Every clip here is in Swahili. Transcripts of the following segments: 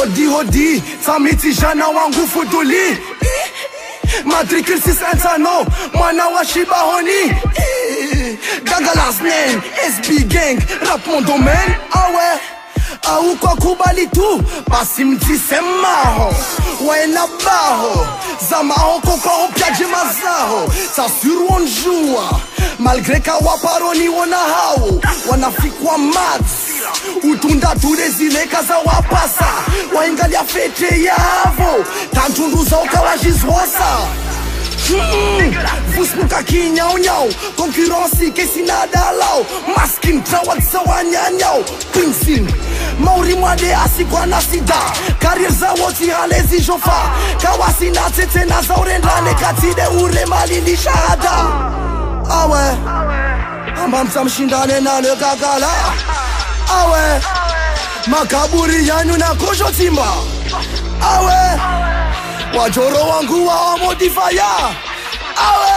Hodi hodi, Samiti jana wangu fuduli. Matricule 6 mwana wa Shibahoni. Gaga last name, SB gang, rap mon domaine. Ah ouais, au kwa kubali tu, basi mtisemaho. Wena baho, zamaho koko piaje mazaho. S'assure on joua, malgré kawa paroni wana hao. Wanafikwa mads, utunda turezile kaza wapasa. Waingalia fete yavo, tantunduza ukawajizwasa. Vusmuka kinyao nyao, konkurensi kesi nadalau. Maskin trawat sawa nyanyao, pinsin Mauri mwade asikwa na sida. Karir za woti halezi jofa. Kawasi na tete na zaurendane katide ure malili shahada. Awe, amamsa mshindane na le gagala. Awe, makaburi yanyu na kosho timba. Awe, wajoro wangu wa modifaya. Awe,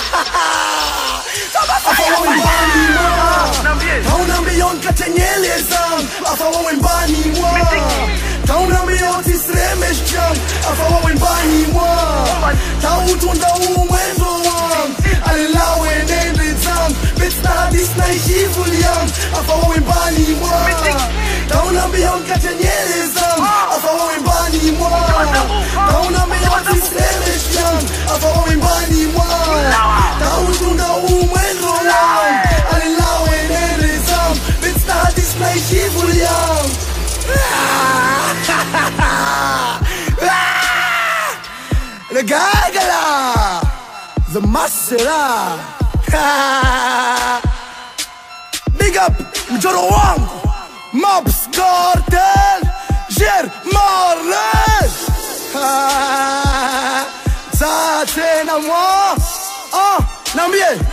afawa wembani mwa Tauna mbion katenyeleza. Afawa wembani mwa Tauna mbion tisremesh jam. Afawa wembani mwa Tautunda umwendo wam Alilawe nende zam Betna disna ishivuliam. Afawa wembani mwa Tauna mbion katenyeleza. Afawa wembani mwa Tauna mbion tisremesh jam. Afawa wembani mwa Tautunda umwendo wam Alilawe nende zam Betna disna ishivuliam. Le gagala, the masera. Big up, mjoro wangu, Mobs Cartel, Jer Marley. Tate na moi, nambie.